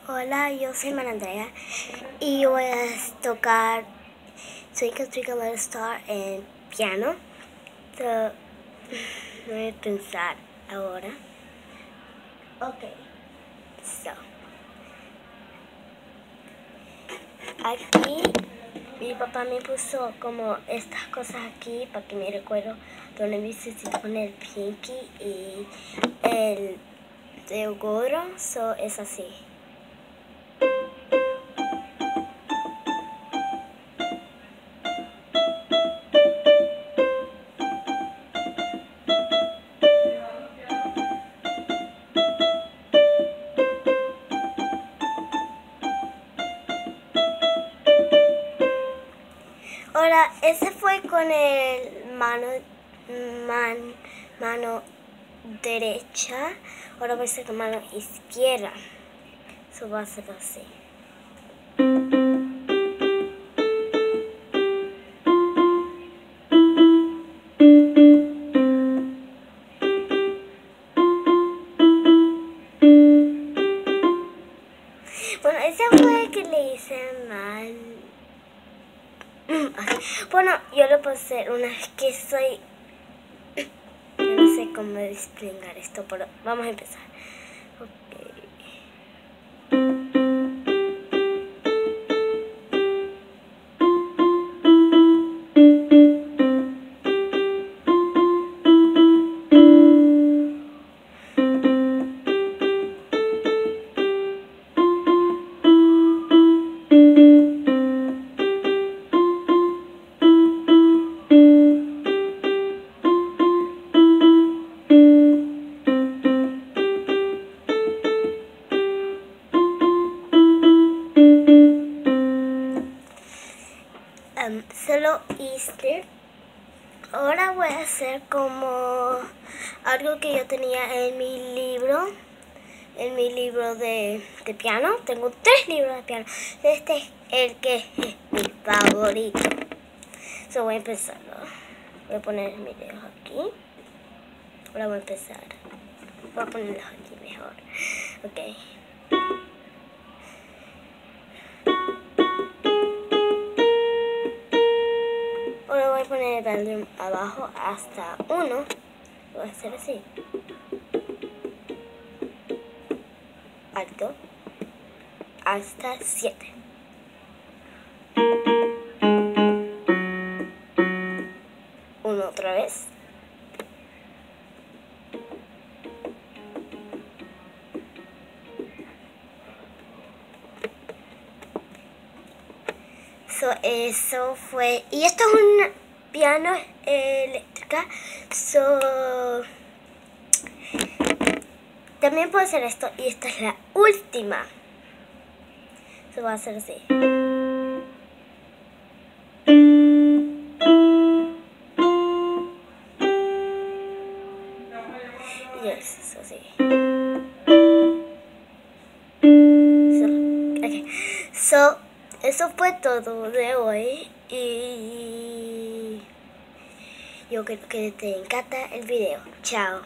Hola, yo soy María Andrea y voy a tocar Twinkle Twinkle Little Star en piano. Voy a pensar ahora. Aquí mi papá me puso como estas cosas aquí para que me recuerdo donde necesito poner el pinky y el dedo, es así. Ahora, ese fue con el mano derecha. Ahora voy a hacer con mano izquierda. Eso va a ser así. Bueno, ese fue el que le hice mal. Bueno, yo le puedo hacer una que soy... Yo no sé cómo explicar esto, pero vamos a empezar. Solo Easter. Ahora voy a hacer como algo que yo tenía en mi libro. En mi libro de piano. Tengo 3 libros de piano. Este es el que es mi favorito. So voy a empezarlo. Voy a poner mis dedos aquí. Ahora voy a empezar. Voy a ponerlos aquí mejor. Ok. Ahora voy a poner el volumen abajo hasta 1. Voy a hacer así. Alto. Hasta 7. Uno otra vez. Eso fue. Y esto es un piano eléctrica. También puedo hacer esto. Y esta es la última. Va a hacer así. Y eso así. Eso fue todo de hoy. Y yo creo que te encanta el video. Chao.